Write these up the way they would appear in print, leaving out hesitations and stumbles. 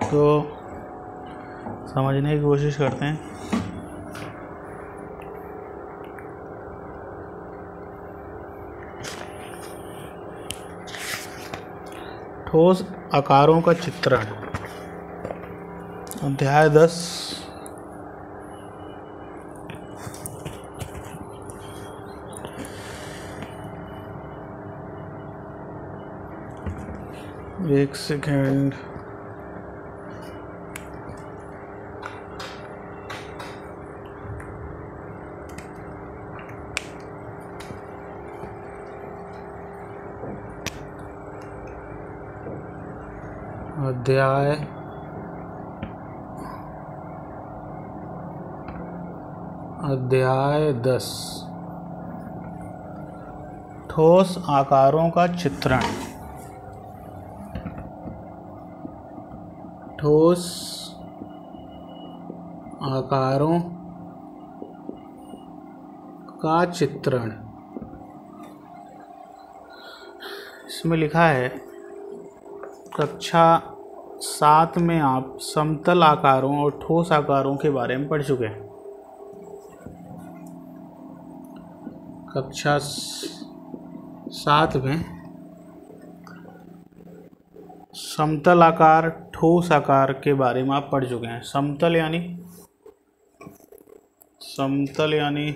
तो समझने की कोशिश करते हैं। ठोस आकारों का चित्रण, अध्याय 10। एक सेकेंड। अध्याय 10। ठोस आकारों का चित्रण। ठोस आकारों का चित्रण। इसमें लिखा है कक्षा 7 में आप समतल आकारों और ठोस आकारों के बारे में पढ़ चुके हैं। कक्षा 7 में समतल आकार, ठोस आकार के बारे में आप पढ़ चुके हैं। समतल यानी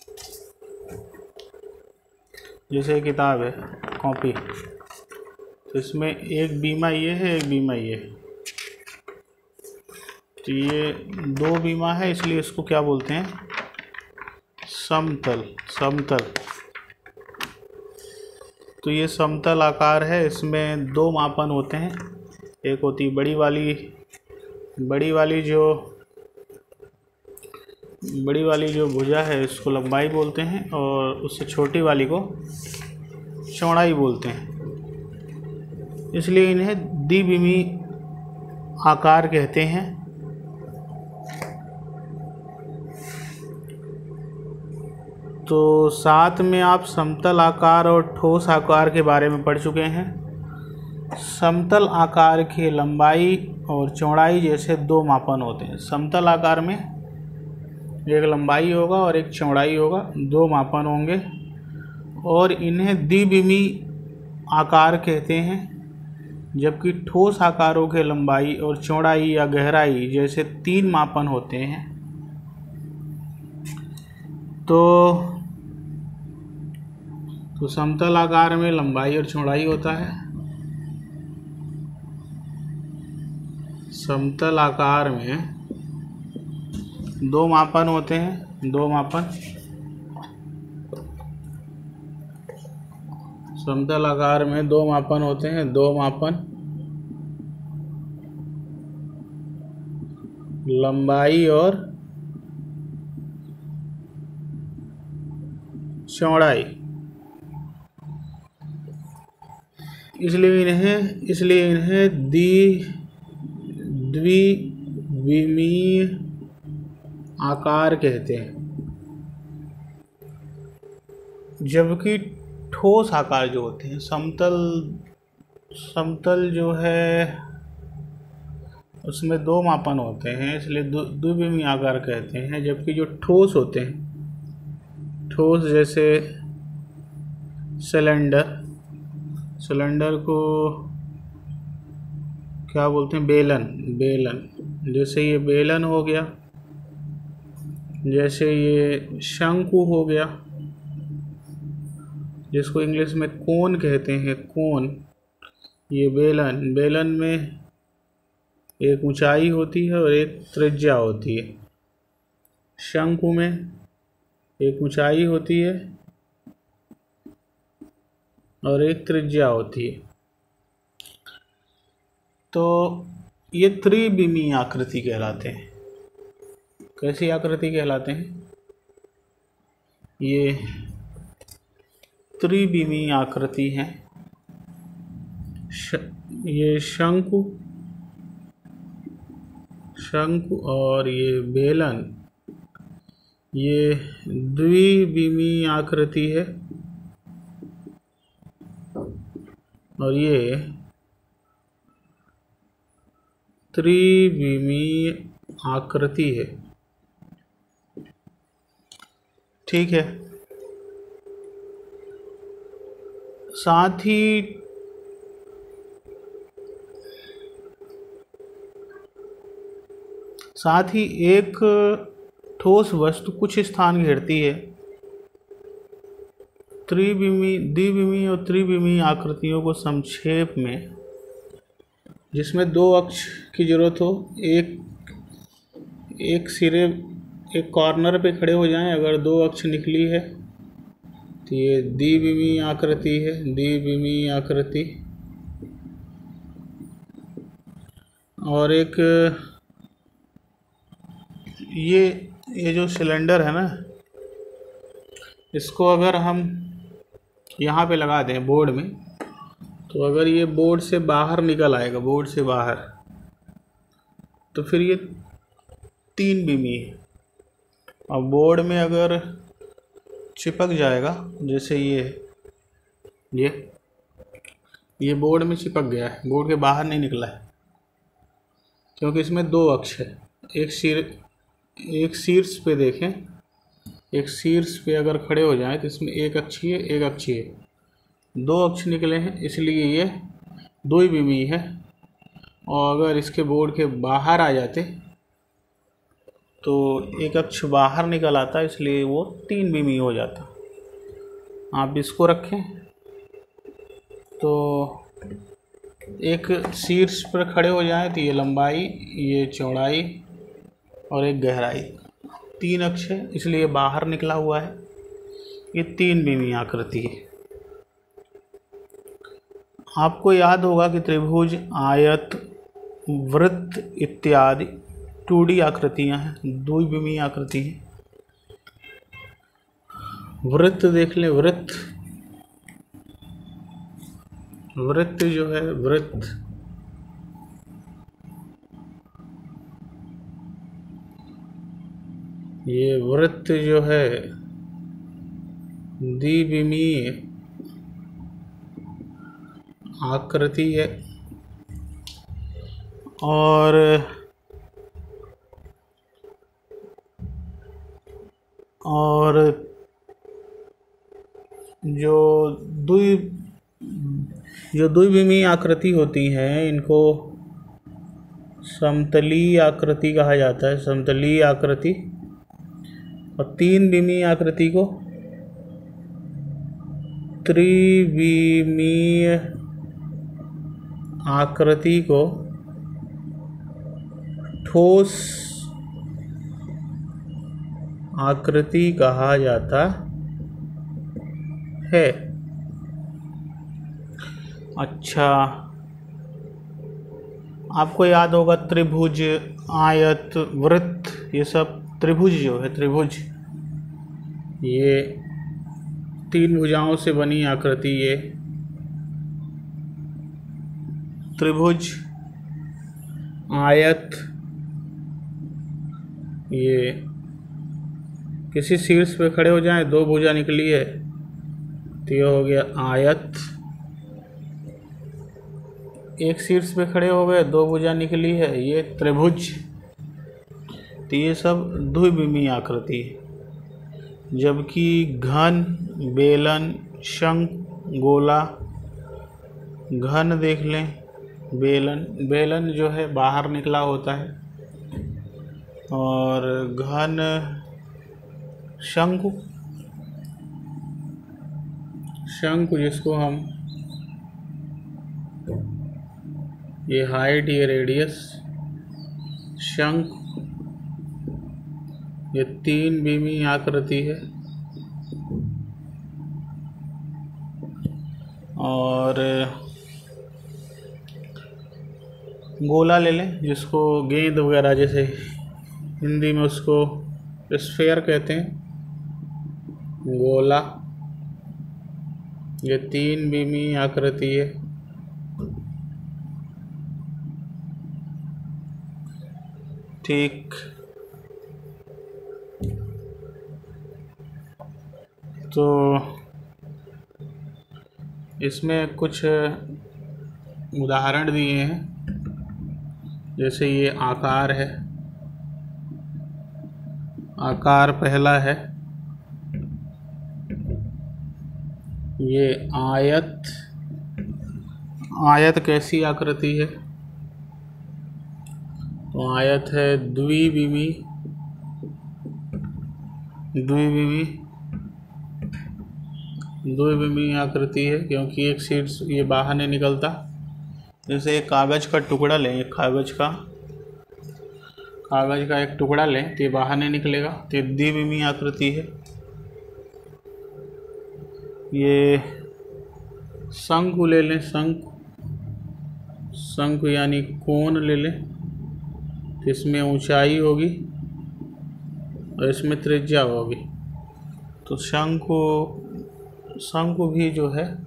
जैसे किताब है, कॉपी, तो इसमें एक बीमा ये है, एक बीमा ये है, तो ये 2 बीमा है, इसलिए इसको क्या बोलते हैं? समतल। तो ये समतल आकार है, इसमें 2 मापन होते हैं। एक होती बड़ी वाली जो भुजा है, इसको लंबाई बोलते हैं, और उससे छोटी वाली को चौड़ाई बोलते हैं। इसलिए इन्हें द्विविमी आकार कहते हैं। तो 7 में आप समतल आकार और ठोस आकार के बारे में पढ़ चुके हैं। समतल आकार की लंबाई और चौड़ाई जैसे 2 मापन होते हैं। समतल आकार में एक लंबाई होगा और एक चौड़ाई होगा, 2 मापन होंगे, और इन्हें द्विविमी आकार कहते हैं। जबकि ठोस आकारों के लंबाई और चौड़ाई या गहराई जैसे 3 मापन होते हैं। तो समतल आकार में लंबाई और चौड़ाई होता है। समतल आकार में 2 मापन होते हैं, 2 मापन। समतल आकार में 2 मापन होते हैं, 2 मापन, लंबाई और चौड़ाई। इसलिए इन्हें द्विविमीय आकार कहते हैं। जबकि ठोस आकार जो होते हैं, समतल जो है उसमें 2 मापन होते हैं, इसलिए द्विविमीय आकार कहते हैं। जबकि जो ठोस होते हैं, ठोस जैसे सिलेंडर को क्या बोलते हैं? बेलन। जैसे ये बेलन हो गया, जैसे ये शंकु हो गया, जिसको इंग्लिश में कोन कहते हैं, कोन। ये बेलन में एक ऊंचाई होती है और एक त्रिज्या होती है। शंकु में एक ऊंचाई होती है और एक त्रिज्या होती है। तो ये त्रिविमीय आकृति कहलाते हैं। कैसी आकृति कहलाते हैं? ये त्रिविमीय आकृति है। ये शंकु और ये बेलन, ये द्विविमीय आकृति है। और ये त्रिविमीय आकृति है। ठीक है। साथ ही एक ठोस वस्तु कुछ स्थान घेरती है। द्विविमीय और त्रिविमीय आकृतियों को संक्षेप में, जिसमें दो अक्ष की जरूरत हो, एक सिरे एक कॉर्नर पे खड़े हो जाएं, अगर दो अक्ष निकली है तो ये द्विविमीय आकृति है, द्विविमीय आकृति। और एक ये जो सिलेंडर है ना, इसको अगर हम यहाँ पे लगा दें बोर्ड में, तो अगर ये बोर्ड से बाहर निकल आएगा, बोर्ड से बाहर, तो फिर ये 3 विमीय है। अब बोर्ड में अगर चिपक जाएगा, जैसे ये बोर्ड में चिपक गया है, बोर्ड के बाहर नहीं निकला है, क्योंकि इसमें दो अक्ष है। एक शीर्ष पे देखें, एक शीर्ष पे अगर खड़े हो जाएं तो इसमें एक अक्षीय, दो अक्ष निकले हैं, इसलिए ये द्विविमीय है। और अगर इसके बोर्ड के बाहर आ जाते तो एक अक्ष बाहर निकल आता, इसलिए वो 3 विमीय हो जाता। आप इसको रखें तो एक शीर्ष पर खड़े हो जाएं तो ये लंबाई, ये चौड़ाई और एक गहराई, 3 अक्ष है, इसलिए बाहर निकला हुआ है। ये 3 विमीय आकृति है। आपको याद होगा कि त्रिभुज, आयत, वृत्त इत्यादि 2D आकृतियां हैं, द्विविमीय आकृति है। वृत्त देख लें, वृत्त जो है, ये वृत्त जो है द्विविमीय आकृति है। और जो द्विविमीय आकृति होती हैं, इनको समतलीय आकृति कहा जाता है, समतलीय आकृति। और 3 विमीय आकृति को त्रिविमीय आकृति को ठोस आकृति कहा जाता है। अच्छा, आपको याद होगा त्रिभुज, आयत, वृत्त, ये सब त्रिभुज जो है, त्रिभुज ये 3 भुजाओं से बनी आकृति, ये त्रिभुज, आयत, ये किसी शीर्ष पे खड़े हो जाएं, 2 भुजा निकली है तो ये हो गया आयत। एक शीर्ष पे खड़े हो गए, 2 भुजा निकली है, ये त्रिभुज। तो ये सब द्विविमीय आकृति है। जबकि घन, बेलन, शंख, गोला, घन देख लें, बेलन जो है बाहर निकला होता है, और घन, शंख जिसको हम, ये हाइट, ये रेडियस, शंख, ये 3 विमीय आकृति है। और गोला ले लें, जिसको गेंद वगैरह, जैसे हिंदी में उसको स्फेयर कहते हैं, गोला, ये 3 विमीय आकृति है। ठीक, तो इसमें कुछ उदाहरण दिए हैं जैसे ये आकार है, आकार पहला है, ये आयत, आयत कैसी आकृति है? तो आयत है द्विविमी, द्विविमी आकृति है, क्योंकि एक सीट ये बाहर नहीं निकलता। जैसे एक कागज़ का टुकड़ा लें, एक कागज़ का एक टुकड़ा लें तो ये बाहर नहीं निकलेगा, तो ये द्विविमी आकृति है। ये शंकु ले लें, शंकु यानी कोण ले लें, तो इसमें ऊंचाई होगी और इसमें त्रिज्या होगी। तो शंकु भी जो है